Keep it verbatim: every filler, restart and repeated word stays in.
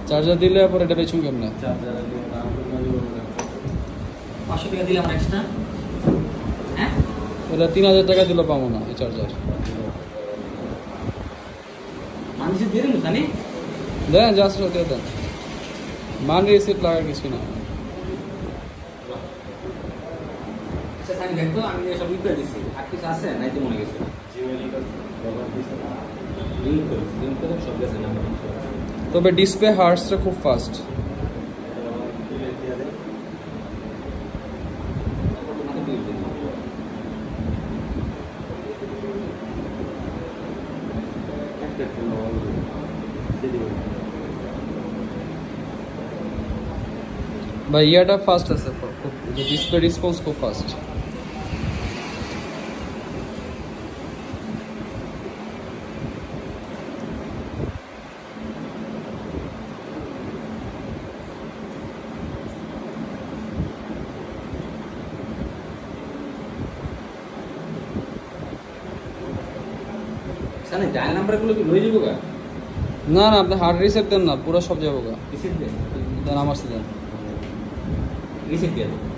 Charger দিলে পরে এটা বেচুন কেমনে? চার্জার দিলে পাঁচশো টাকা দিলাম এক্সট্রা। হ্যাঁ এটা তিন হাজার টাকা দিলে পাবো না এই চার্জার। মানুষের দিয়ে দিন জানি দেন জাস্ট দিয়ে দেন, মান রিসিপ্ট লাগার কিছু না। আচ্ছা আমি দেখো আমি সব ই করে দিচ্ছি, আর কিছু আছে নাইতে মনে গেছে তবে ডিসপ্লে হার্টসটা খুব ফাস্ট। ভাই ইয়াটা ফাস্ট আছে, ডিসপ্লে রেসপন্স খুব ফাস্ট। সামনে ডায়াল নাম্বারগুলো কি লয়ে যাবো গা? না না আপনি হার্ড রিসেট দেন না, পুরো সব যাবো গা। রিসিট দেন দেন আমার সাথে রিসিট দিয়ে দেন।